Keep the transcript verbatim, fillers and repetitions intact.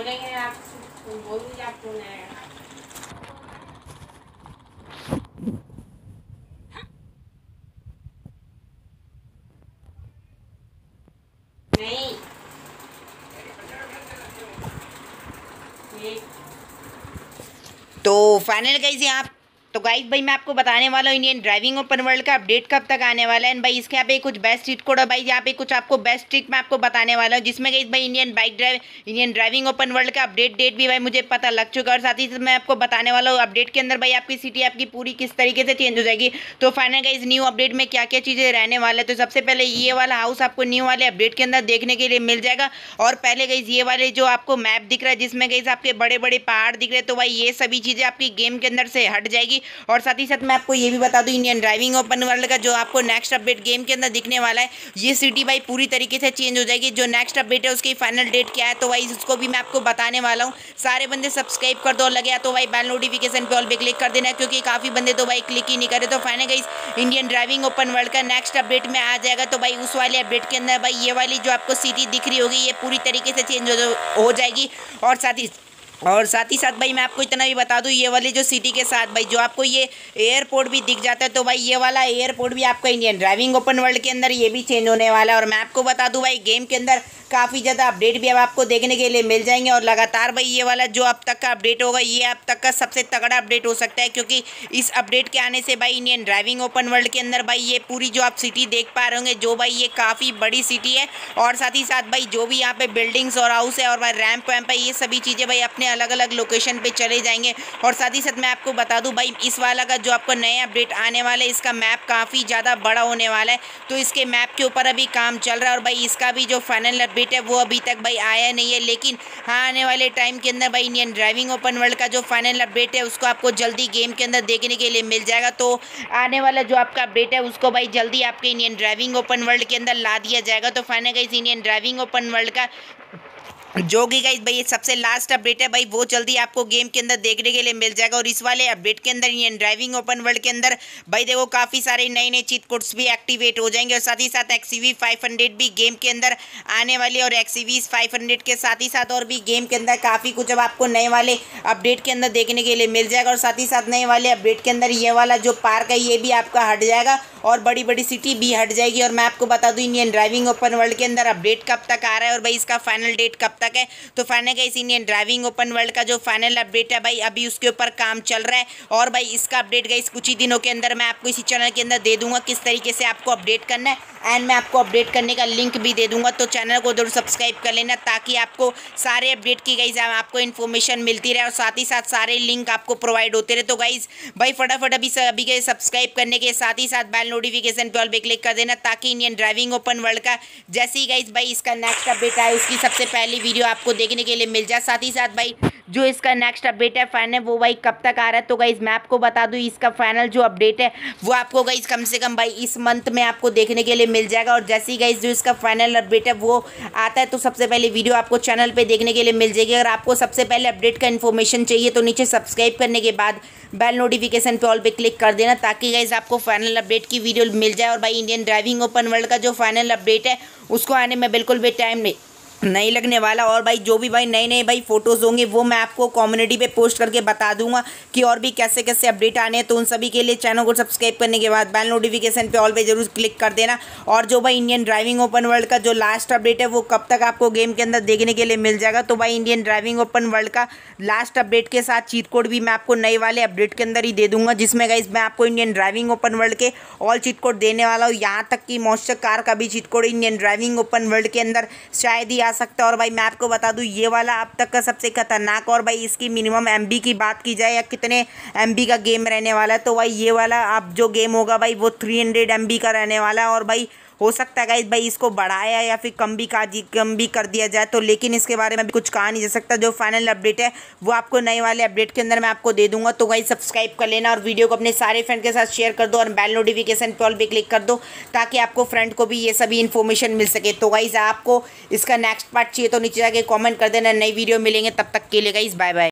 बोलेंगे आप बोलूँगी आपको नहीं नहीं। तो फाइनल गाइस यहाँ तो गाइस भाई मैं आपको बताने वाला हूँ इंडियन ड्राइविंग ओपन वर्ल्ड का अपडेट कब तक आने वाला है। भाई इसके यहाँ पे कुछ बेस्ट ट्रिक कोड है भाई, यहाँ पे कुछ आपको बेस्ट ट्रिक मैं आपको बताने वाला हूँ, जिसमें गाइस भाई Indian bike drive Indian driving open world का अपडेट डेट भी भाई मुझे पता लग चुका है। और साथ ही साथ मैं आपको बताने वाला हूँ अपडेट के अंदर भाई आपकी सिटी आपकी पूरी किस तरीके से चेंज हो जाएगी। तो फाइनल गाइस न्यू अपडेट में क्या क्या चीज़ें रहने वाले हैं। तो सबसे पहले ये वाला हाउस आपको न्यू वाले अपडेट के अंदर देखने के लिए मिल जाएगा। और पहले गाइस ये वाले जो आपको मैप दिख रहा है जिसमें गाइस आपके बड़े बड़े पहाड़ दिख रहे हैं, तो भाई ये सभी चीज़ें आपकी गेम के अंदर से हट जाएगी। और साथ ही साथ मैं आपको ये भी बता दूं इंडियन ड्राइविंग ओपन वर्ल्ड का जो आपको नेक्स्ट अपडेट गेम के अंदर दिखने वाला है, ये सिटी भाई पूरी तरीके से चेंज हो जाएगी। जो नेक्स्ट अपडेट है उसकी फाइनल डेट क्या है तो भाई उसको भी मैं आपको बताने वाला हूँ। सारे बंदे सब्सक्राइब कर दो और लगे तो भाई बेल नोटिफिकेशन पे ऑल पे क्लिक कर देना, क्योंकि काफ़ी बंदे तो भाई क्लिक ही नहीं करे। तो final guys Indian driving open world का नेक्स्ट अपडेट में आ जाएगा। तो भाई उस वाले अपडेट के अंदर भाई ये वाली जो आपको सिटी दिख रही होगी ये पूरी तरीके से चेंज हो जाएगी। और साथ ही और साथ ही साथ भाई मैं आपको इतना भी बता दूं ये वाली जो सिटी के साथ भाई जो आपको ये एयरपोर्ट भी दिख जाता है, तो भाई ये वाला एयरपोर्ट भी आपका इंडियन ड्राइविंग ओपन वर्ल्ड के अंदर ये भी चेंज होने वाला है। और मैं आपको बता दूं भाई गेम के अंदर काफ़ी ज़्यादा अपडेट भी अब आपको देखने के लिए मिल जाएंगे। और लगातार भाई ये वाला जो अब तक का अपडेट होगा ये अब तक का सबसे तगड़ा अपडेट हो सकता है, क्योंकि इस अपडेट के आने से भाई इंडियन ड्राइविंग ओपन वर्ल्ड के अंदर भाई ये पूरी जो आप सिटी देख पा रहे होंगे जो भाई ये काफ़ी बड़ी सिटी है। और साथ ही साथ भाई जो भी यहाँ पे बिल्डिंग्स और हाउस है और भाई रैंप वैम्प है ये सभी चीज़ें भाई अपने अलग अलग लोकेशन पे चले जाएंगे। और साथ ही साथ मैं आपको बता दूं भाई इस वाला का जो आपको नया अपडेट आने वाला है इसका मैप काफ़ी ज़्यादा बड़ा होने वाला है। तो इसके मैप के ऊपर अभी काम चल रहा है और भाई इसका भी जो फाइनल अपडेट है वो अभी तक भाई आया नहीं है, लेकिन हाँ आने वाले टाइम के अंदर भाई इंडियन ड्राइविंग ओपन वर्ल्ड का जो फाइनल अपडेट है उसको आपको जल्दी गेम के अंदर देखने के लिए मिल जाएगा। तो आने वाला जो आपका अपडेट है उसको भाई जल्दी आपके इंडियन ड्राइविंग ओपन वर्ल्ड के अंदर ला दिया जाएगा। तो final guys Indian driving open world का जो कि गाइस भाई ये सबसे लास्ट अपडेट है भाई वो जल्दी आपको गेम के अंदर देखने के लिए मिल जाएगा। और इस वाले अपडेट के अंदर इंडियन ड्राइविंग ओपन वर्ल्ड के अंदर भाई देखो काफ़ी सारे नए नए चीट कोड्स भी एक्टिवेट हो जाएंगे। और साथ ही साथ एक्सीवी फाइव हंड्रेड भी गेम के अंदर आने वाली है। और एक्सीवी फाइव हंड्रेड के साथ ही साथ और भी गेम के अंदर काफ़ी कुछ अब आपको नए वाले अपडेट के अंदर देखने के लिए मिल जाएगा। और साथ ही साथ नए वाले अपडेट के अंदर ये वाला जो पार्क है ये भी आपका हट जाएगा और बड़ी बड़ी सिटी भी हट जाएगी। और मैं आपको बता दूं इंडियन ड्राइविंग ओपन वर्ल्ड के अंदर अपडेट कब तक आ रहा है और भाई इसका फाइनल डेट कब तक है। तो final guys Indian driving open world का जो फाइनल अपडेट है भाई अभी उसके ऊपर काम चल रहा है। और भाई इसका अपडेट गाइस कुछ ही दिनों के अंदर मैं आपको इसी चैनल के अंदर दे दूंगा किस तरीके से आपको अपडेट करना है। एंड मैं आपको अपडेट करने का लिंक भी दे दूंगा, तो चैनल को जरूर सब्सक्राइब कर लेना ताकि आपको सारे अपडेट की गाइस आपको इन्फॉर्मेशन मिलती रहे और साथ ही साथ सारे लिंक आपको प्रोवाइड होते रहे। तो गाइस भाई फटाफट अभी अभी के सब्सक्राइब करने के साथ ही साथ बेल नोटिफिकेशन पे ऑल पे क्लिक कर देना ताकि इंडियन ड्राइविंग ओपन वर्ल्ड का जैसे ही गाइस भाई इसका नेक्स्ट अपडेट आए उसकी सबसे पहली वीडियो आपको देखने के लिए मिल जाए। साथ ही साथ भाई जो इसका नेक्स्ट अपडेट है फाइनल वो भाई कब तक आ रहा है तो गाइस मैं आपको बता दूं इसका फाइनल जो अपडेट है वो आपको गाइस कम से कम भाई इस मंथ में आपको देखने के लिए मिल जाएगा। और जैसे ही गाइस जो इसका फाइनल अपडेट है वो आता है तो सबसे पहले वीडियो आपको चैनल पे देखने के लिए मिल जाएगी। अगर आपको सबसे पहले अपडेट का इन्फॉर्मेशन चाहिए तो नीचे सब्सक्राइब करने के बाद बेल नोटिफिकेशन पे ऑल पे क्लिक कर देना ताकि गाइस आपको फाइनल अपडेट की वीडियो मिल जाए। और भाई इंडियन ड्राइविंग ओपन वर्ल्ड का जो फाइनल अपडेट है उसको आने में बिल्कुल भी टाइम नहीं नहीं लगने वाला। और भाई जो भी भाई नए नए भाई फोटोज़ होंगे वो मैं आपको कम्युनिटी पे पोस्ट करके बता दूंगा कि और भी कैसे कैसे अपडेट आने हैं। तो उन सभी के लिए चैनल को सब्सक्राइब करने के बाद बेल नोटिफिकेशन पे ऑल पे जरूर क्लिक कर देना। और जो भाई इंडियन ड्राइविंग ओपन वर्ल्ड का जो लास्ट अपडेट है वो कब तक आपको गेम के अंदर देखने के लिए मिल जाएगा तो भाई इंडियन ड्राइविंग ओपन वर्ल्ड का लास्ट अपडेट के साथ चीट कोड भी मैं आपको नए वाले अपडेट के अंदर ही दे दूंगा, जिसमें गाइस मैं आपको इंडियन ड्राइविंग ओपन वर्ल्ड के ऑल चीट कोड देने वाला हूँ। यहाँ तक कि मॉन्स्टर कार का भी cheat code Indian driving open world के अंदर शायद ही आ सकता है। और भाई मैं आपको बता दूं ये वाला अब तक का सबसे खतरनाक और भाई इसकी मिनिमम एमबी की बात की जाए या कितने एमबी का गेम रहने वाला है तो भाई ये वाला अब जो गेम होगा भाई वो थ्री हंड्रेड एमबी का रहने वाला है। और भाई हो सकता है गाइस भाई इसको बढ़ाया या फिर कम भी का कम भी कर दिया जाए, तो लेकिन इसके बारे में भी कुछ कहा नहीं जा सकता। जो फाइनल अपडेट है वो आपको नए वाले अपडेट के अंदर मैं आपको दे दूंगा। तो गाइस सब्सक्राइब कर लेना और वीडियो को अपने सारे फ्रेंड के साथ शेयर कर दो और बेल नोटिफिकेशन पे ऑल पे क्लिक कर दो ताकि आपको फ्रेंड को भी ये सभी इन्फॉर्मेशन मिल सके। तो गाइस आपको इसका नेक्स्ट पार्ट चाहिए तो नीचे जाके कॉमेंट कर देना, नई वीडियो मिलेंगे, तब तक के लिए गाइस बाय बाय।